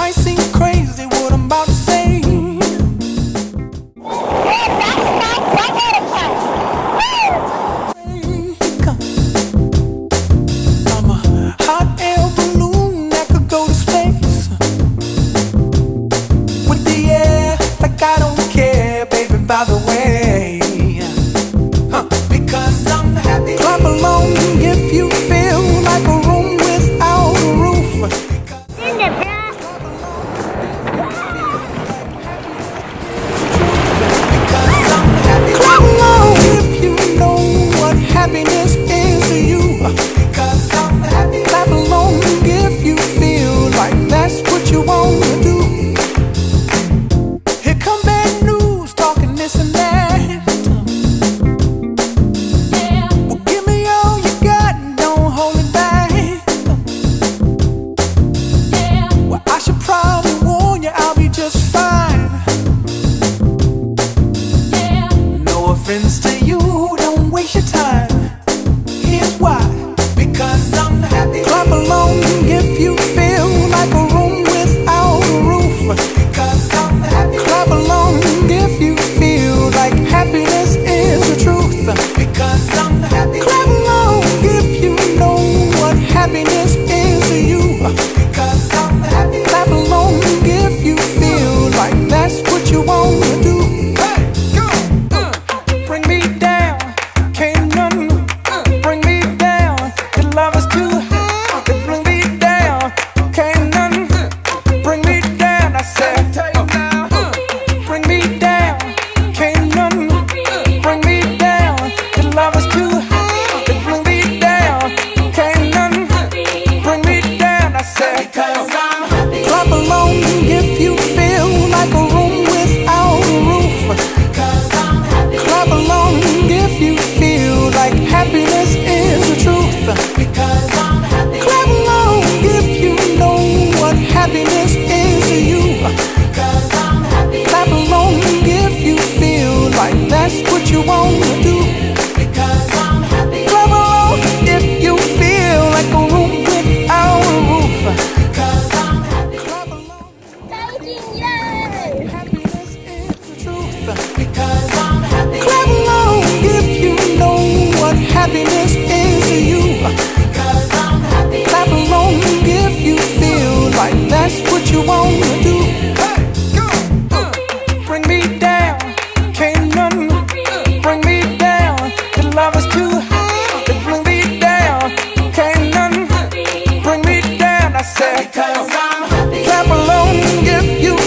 might seem crazy what I'm about to say. I'm a hot air balloon that could go to space with the air, like I don't care, baby, by the way. Because I'm happy. Clap along if you feel like a room without a roof. Clap along if you know what happiness is to you. Because I'm happy. Clap along if you feel like that's what you want to do. Here come bad news, talking this and that. Well, give me all you got and don't hold it back. Well, I should probably warn you, I'll be just fine. No offense to you, don't waste your time. Here's why. Because I'm happy. Clap along if you feel like a room without a roof. Because I'm happy. Clap along if you feel like happiness is the truth. Because I'm happy. Clap along if you know what happiness is to you. Because I'm happy. Clap along if you feel like that's what you want to do. Hey, go! Bring me down, can't none bring me down. Your love is too high to bring me down. Can't none bring me down. I said, bring me down, can't none bring me down. Your love is too high to bring me down. Can't none bring me down. I said, clap along if you feel like a room without a roof. Clap along if you feel like happiness is the truth. Because I'm happy. Clap along if you know what happiness is to you. Because I'm happy. Clap along if you feel like that's what you want to do. Because I'm happy. Clap along if you feel like a room without a roof. Because I'm happy. Clap along. Kayaking, yay! Happiness is the truth. Because I'm happy. Clap along if you know what happiness is to you. Because I'm happy. Clap along if you feel like that's what you want to do. Hey, go! Bring me down, can't none bring me down. Your love is too high to bring me down. Can't none bring me down. I said, Because I'm happy. clap along if you